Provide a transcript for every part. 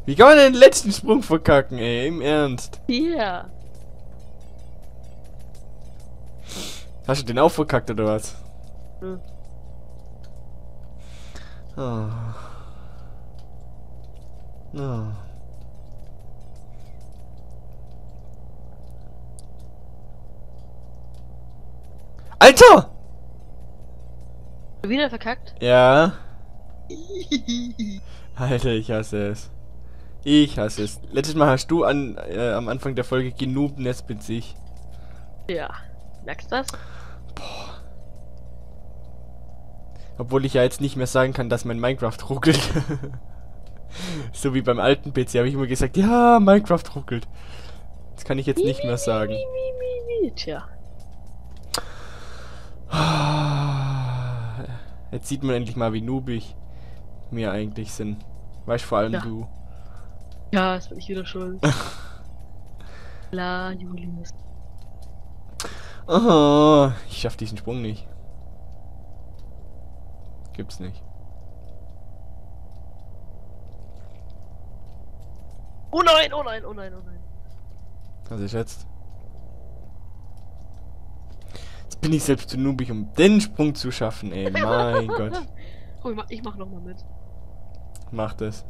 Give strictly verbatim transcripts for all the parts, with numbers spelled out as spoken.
Wie kann man den letzten Sprung verkacken, ey? Im Ernst. Ja. Hast du den auch verkackt, oder was? Hm. Oh. Oh. Alter! Wieder verkackt? Ja. Alter, ich hasse es. Ich hasse es. Letztes Mal hast du an, äh, am Anfang der Folge genug Netz mit sich. Ja. Merkst du das? Obwohl ich ja jetzt nicht mehr sagen kann, dass mein Minecraft ruckelt. So wie beim alten P C habe ich immer gesagt, ja, Minecraft ruckelt. Das kann ich jetzt nicht mehr sagen. Tja. Jetzt sieht man endlich mal, wie noobig wir eigentlich sind. Weißt vor allem Ja. du. Ja, es bin ich wieder schuld. La, Julius. Oh, ich schaff diesen Sprung nicht. Gibt's nicht. Oh nein, oh nein, oh nein, oh nein. Was ist jetzt? Jetzt bin ich selbst zu noobig, um den Sprung zu schaffen, ey. Mein Gott. Oh, ich mach, ich mach noch mal mit. Mach das.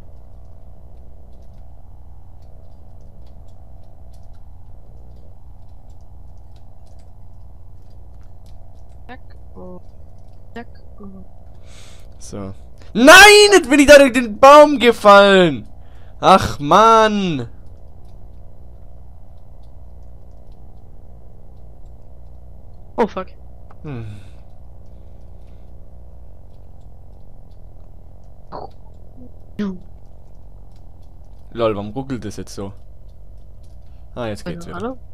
Zack, oh. Zack, oh. So. Nein, jetzt bin ich da durch den Baum gefallen. Ach, Mann. Oh, fuck. Hm. Lol, warum ruckelt das jetzt so? Ah, jetzt geht's Keine wieder. Ahnung.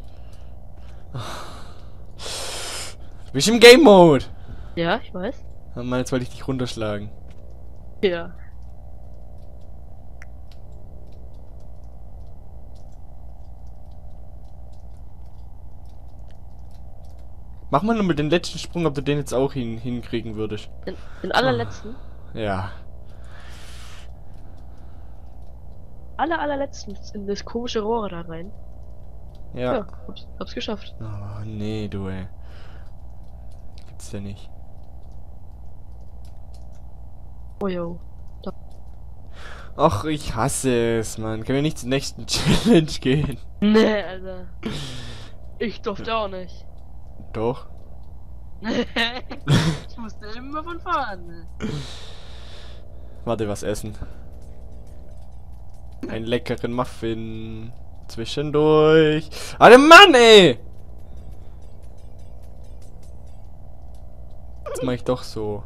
Du bist im Game Mode. Ja, ich weiß. Ah, Mann, jetzt wollte ich dich runterschlagen. Ja. Mach mal nur mit den letzten Sprung, ob du den jetzt auch hin hinkriegen würdest. Den, den allerletzten. Ja. Aller, allerletzten in das komische Rohr da rein. Ja. Ja, hab's, hab's geschafft. Oh, nee, du, ey. Gibt's ja nicht. Oh, yo. Ach, ich hasse es, Mann. Können wir nicht zur nächsten Challenge gehen? Nee, Alter. Ich durfte auch nicht. Doch. Ich musste immer von vorne. Warte, was essen. Einen leckeren Muffin. Zwischendurch. Alter Mann, ey! Jetzt mach ich doch so.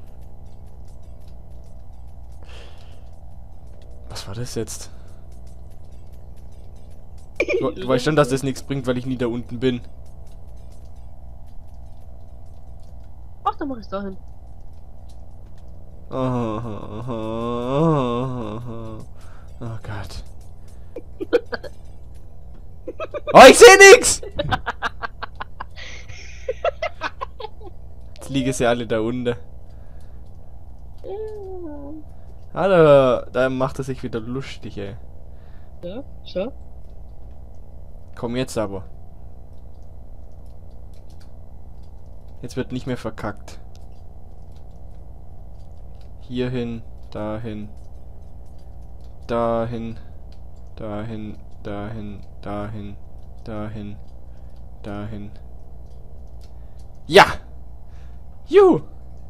Was war das jetzt? Du, du weißt schon, dass das nichts bringt, weil ich nie da unten bin. Ach, dann mach ich's dahin. Oh, oh, oh, oh, oh Gott. Oh, ich sehe nix! Jetzt liegen sie alle da unten. Alter, da macht er sich wieder lustig, ey. Ja, schau. Komm jetzt aber. Jetzt wird nicht mehr verkackt. Hierhin, dahin, dahin, dahin, dahin, dahin, dahin, dahin. Ja! Juhu!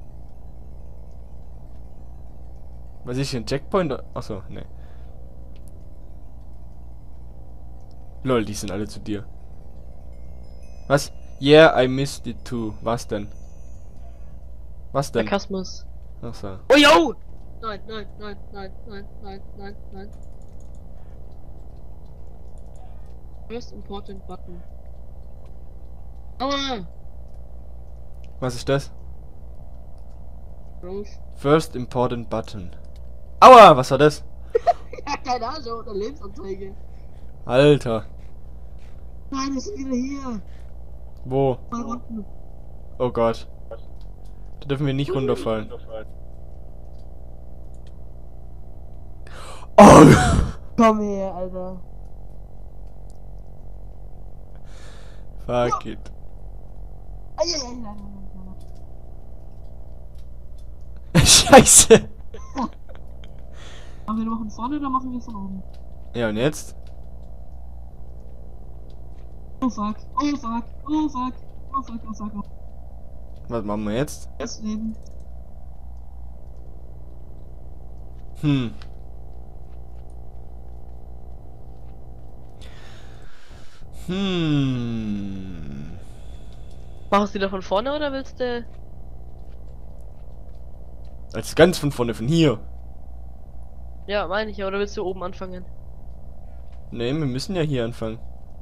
Was ist hier ein Checkpoint? Achso, ne. Lol, die sind alle zu dir. Was? Yeah, I missed it too. Was denn? Was denn? Sarkasmus. Achso. Oh, yo! Nein, nein, nein, nein, nein, nein, nein, nein. First important button. Aua! Was ist das? Rose. First important button. Aua, was war das? Ja, keine Ahnung, eine Lebensanzeige. Alter. Nein, wir sind wieder hier. Wo? Mal unten. Oh Gott. Da dürfen wir nicht runterfallen. Oh! Komm her, Alter. Fuck it. Scheiße! Machen wir noch von vorne oder machen wir von oben? Ja, und jetzt? Oh fuck, oh fuck, oh fuck, oh fuck, oh fuck, oh fuck. Was machen wir jetzt? Das Leben. Hm. Hm. Machst du wieder von vorne oder willst du? Als ganz von vorne, von hier. Ja, meine ich ja, oder willst du oben anfangen? Ne, wir müssen ja hier anfangen.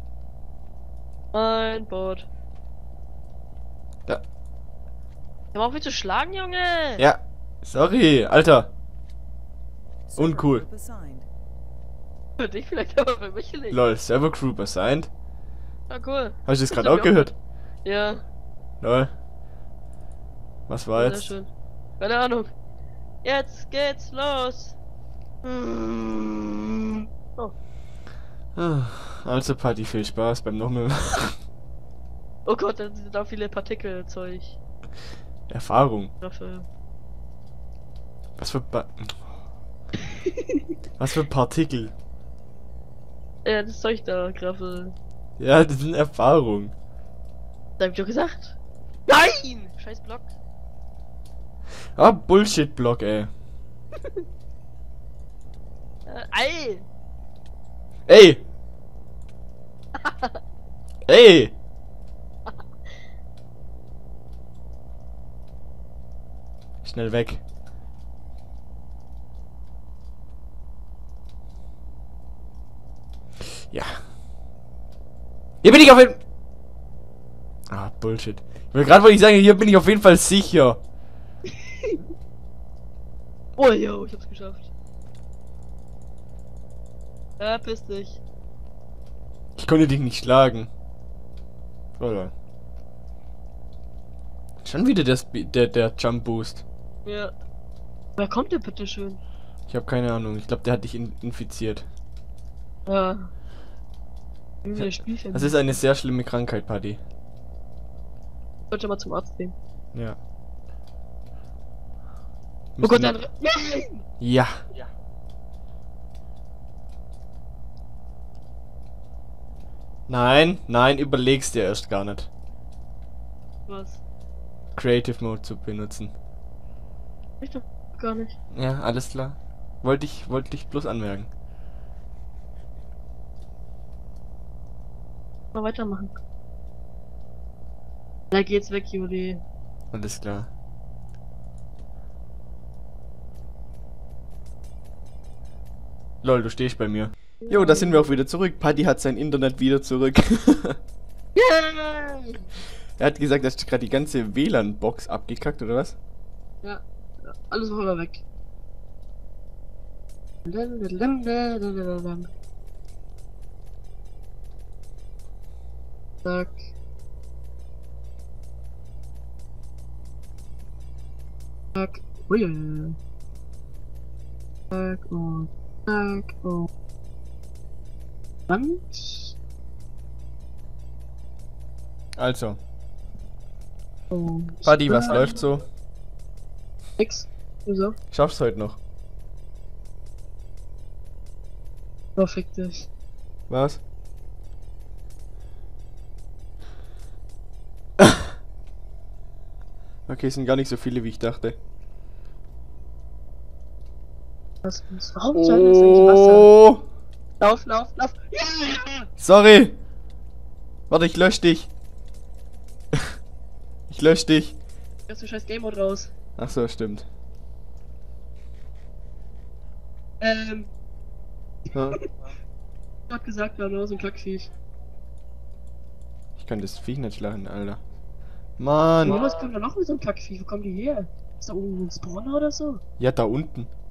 Mein Boot. Ja. Hör mal auf mich zu schlagen, Junge! Ja. Sorry, Alter. Uncool. Für dich vielleicht, aber für mich nicht. Lol, Server Group assigned. Ah, cool. Hast du das Das gerade hab auch ich auch gehört? Ja, Lol. Was war sehr jetzt? schön. Keine Ahnung. Jetzt geht's los. Hm. Oh. Ah, Also Party, viel Spaß beim nochmal. Oh Gott, da sind auch viele Partikelzeug. Erfahrung. Dafür. Was für pa Was für Partikel? Ja, das Zeug da, Graffel. Ja, das sind Erfahrung. Da hab ich doch gesagt. Nein! Scheiß Block. Ah, Bullshit-Block, ey. Äh, Ei! Ey! Ey! Schnell weg. Ja. Hier bin ich auf jeden Fall. Ah, Bullshit. Gerade wollte ich sagen, hier bin ich auf jeden Fall sicher. Oh, yo, ich hab's geschafft. Ja, piss dich. Ich konnte dich nicht schlagen. Oder? Schon wieder der, Spe der, der Jump Boost. Ja. Wer kommt denn bitte schön? Ich habe keine Ahnung. Ich glaube, der hat dich in infiziert. Ja. Irgendwie das Spielchen. Das ist eine sehr schlimme Krankheit, Paddy. Sollte mal zum Arzt gehen. Ja. Oh Gott, Müssen der wir- andere. Nein! Ja. Ja. Nein, nein, überlegst dir erst gar nicht. Was? Creative Mode zu benutzen. Ich doch gar nicht. Ja, alles klar. Wollte ich, wollte ich bloß anmerken. Mal weitermachen. Da geht's weg, Juli. Alles klar. Lol, du stehst bei mir. Jo, da sind wir auch wieder zurück. Paddy hat sein Internet wieder zurück. Yeah! Er hat gesagt, er hat gerade die ganze W L A N-Box abgekackt, oder was? Ja, ja, alles war wieder weg. Zack. Zack. Ui. Zack und zack und. Und. Also, und Paddy, was zack. läuft so? Nix. Wieso? Schaffst heute noch? Oh, fick dich. Was? Okay, es sind gar nicht so viele, wie ich dachte. Was ist? Warum soll das eigentlich Wasser? Oh, Lauf, lauf, lauf. Ja! sorry. Warte, ich lösch dich. Ich lösch dich. Jetzt du scheiß Game Mode raus. Ach so, stimmt. Ähm, Ja. ich hab gesagt, wir haben nur so ein Kackviech. Ich kann das Viech nicht schlagen, Alter. Mann. Und was kommt da noch mit so einem Kackviech? Wo kommen die her? Ist da oben ein Spawner oder so? Ja, da unten.